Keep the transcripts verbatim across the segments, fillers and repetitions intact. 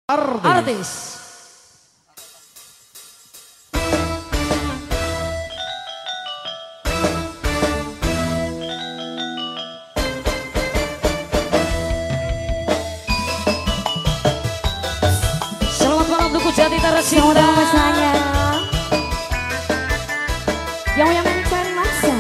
Artis. Artis. Selamat malam Duku Jati Tarasinda. Selamat malam sayang. Yang yang mencari masa.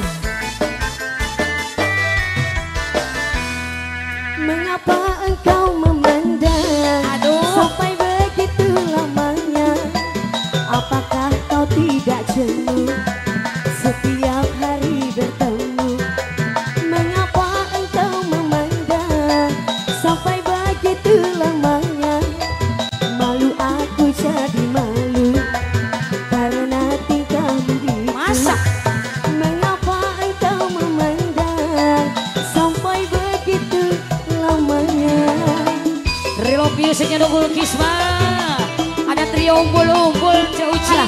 Mengapa engkau memandang Aduh. sampai begitu lamanya? Apakah kau tidak jenuh setiap hari bertemu? Mengapa engkau memandang sampai begitu lamanya? Malu aku jadi malu karena tingkahmu itu. Masa? Mengapa engkau memandang sampai begitu lamanya? Real musicnya Nunggul Kisma. Ada trio umbul-umbul Ceuci.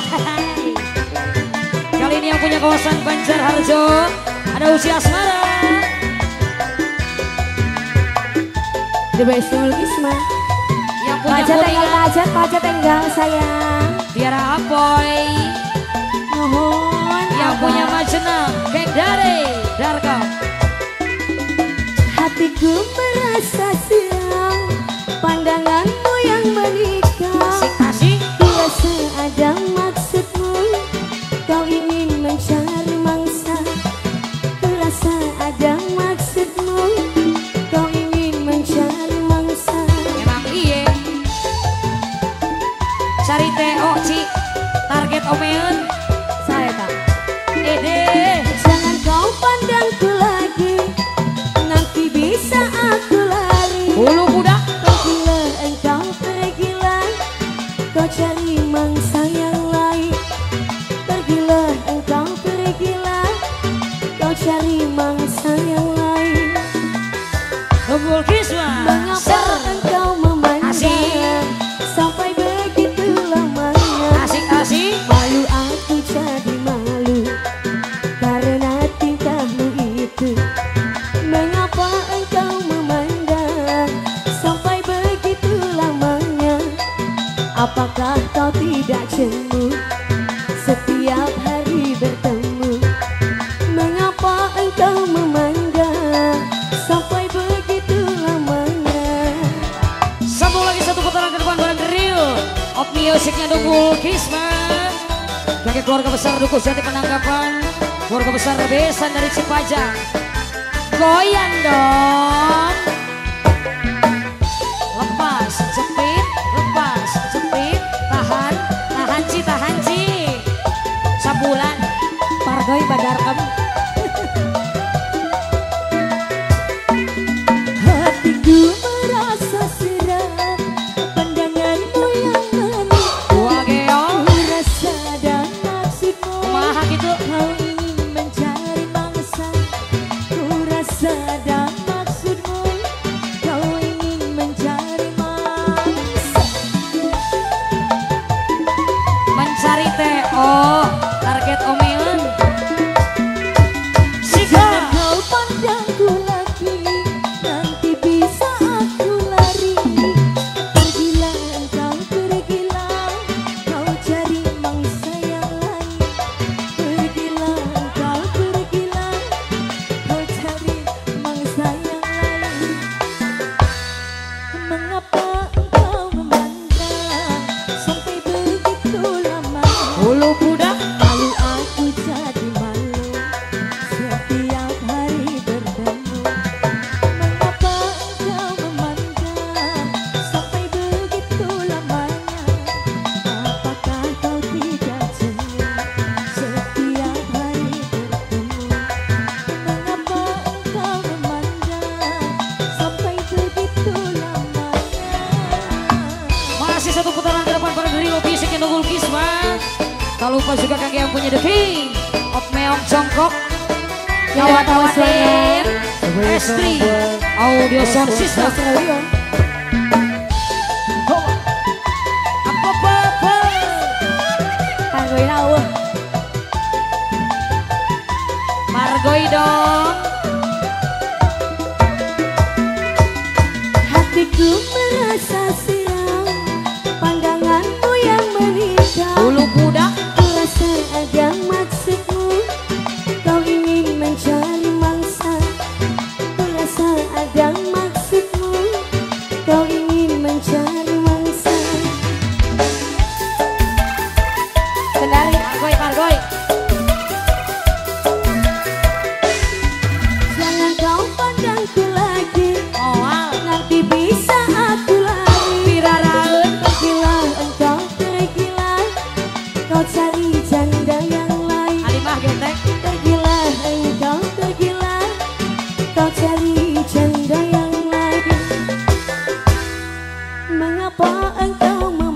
Kali ini yang punya kawasan Banjarharjo ada Uci Asmara. The best Kisma. Yang punya Pajat tenggal, kuningan pajat, pajat tenggal sayang. Tiara Apoy. Mohon Yang Abah. punya Majenang Kek Dare Darko. Hatiku merasa siang, pandanganmu yang menikah. Asik-asik. Kurasa ada maksudmu, kau ingin mencari mangsa. Kurasa ada maksudmu, kau ingin mencari mangsa. Emang iye. Cari Teo Ci. Target omeun. Saya tak. Ede. Jangan kau pandangku lagi, nanti bisa aku lari. Bulu budak. Pergilah engkau pergilah, kau cari mangsa yang lain. Pergilah engkau pergilah, kau cari mangsa yang lain. Nunggul Kisma. Mengapa Ser. engkau memandang Asik. sampai begitu lamanya? Asik-asik. Malu aku jadi malu karena tingkahmu itu. Mengapa engkau memandang sampai begitu lamanya? Apakah kau tidak jenuh setiap hari bertemu? Mengapa engkau memandang sampai begitu lamanya? Sambung lagi satu putaran ke depan bareng Rio of musicnya Nunggul Kisma. Bagi keluarga besar Duku Jati Penangkapan, keluarga besar Besan dari Cipajang. Goyang dong. Lepas, jepit, lepas, jepit, tahan, tahan Ci, tahan Ci. Sabulan, Pargoy Badarkem. Hatiku merasa seram, pandanganmu yang menikah. Dua geong, Ku rasa ada maksudmu, kumaha gitu. kau ingin mencari mangsa. Ku rasa ada maksudmu, kau ingin mencari mangsa. Mencari Teo, target omeun. Jangan kau pandangku lagi, nanti bisa aku lari. Pergilah engkau pergilah, kau cari mangsa yang lain. Pergilah engkau pergilah, kau cari mangsa yang lain. Mengapa engkau memandang sampai begitu lama? Bulu budak. Malu aku jadi malu setiap hari bertemu. Mengapa engkau memandang sampai begitu lamanya? Apakah kau tidak jenuh setiap hari bertemu? Mengapa engkau memandang sampai begitu lamanya? Masih satu putaran ke depan para Rio fisiknya Nunggul Kisma. Tak lupa juga kakek yang punya The King of Meong Jongkok. Yang tahu suara Estri Audio Sound System. Apa apa? Pargoy lauh. Margoy dong. Hatiku merasa siang, Mengapa engkau